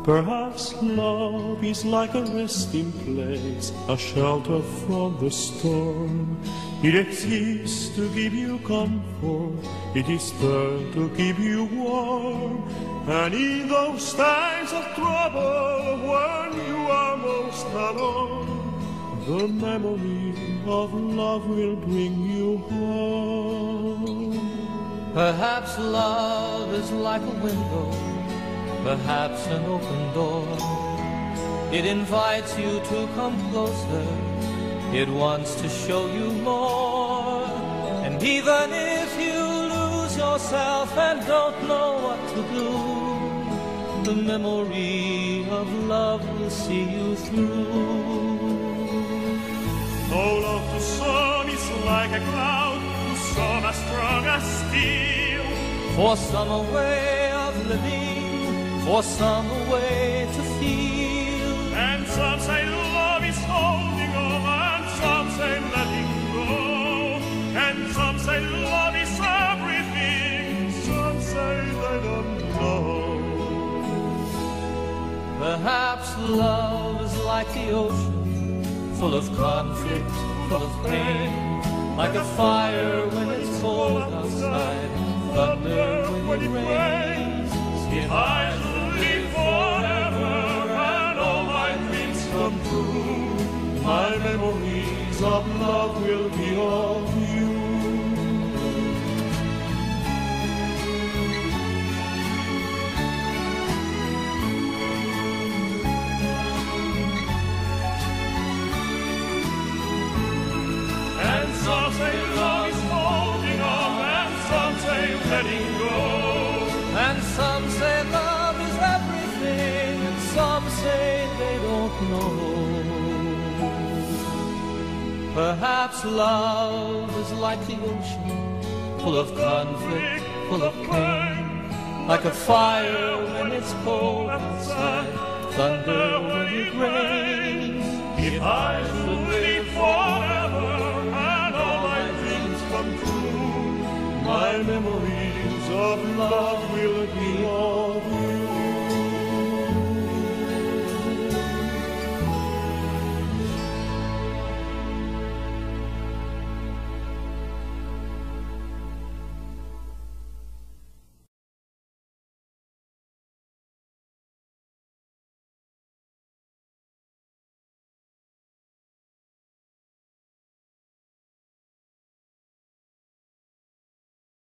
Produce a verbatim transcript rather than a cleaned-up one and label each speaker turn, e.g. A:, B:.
A: Perhaps love is like a resting place, a shelter from the storm. It exists to give you comfort, it is there to keep you warm. And in those times of trouble, when you are most alone, the memory of love will bring you home.
B: Perhaps love is like a window, perhaps an open door. It invites you to come closer, it wants to show you more. And even if you lose yourself and don't know what to do, the memory of love will see you through.
A: Oh, love to some is like a cloud, to some as strong as steel.
B: For some a way of living, for some a way to feel.
A: And some say love is holding on, and some say letting go. And some say love is everything, some say they don't know.
B: Perhaps love is like the ocean, full of conflict, full of pain. Like a fire when it's cold outside, thunder when it rains.
A: If I live forever and all my dreams come true, my memories of love will be of you. And some say love is holding on, and some say letting go.
B: And some say love is everything, and some say they don't know. Perhaps love is like the ocean, full of conflict, full of pain. Like a fire when it's cold outside, thunder when it rains.
A: If I should live forever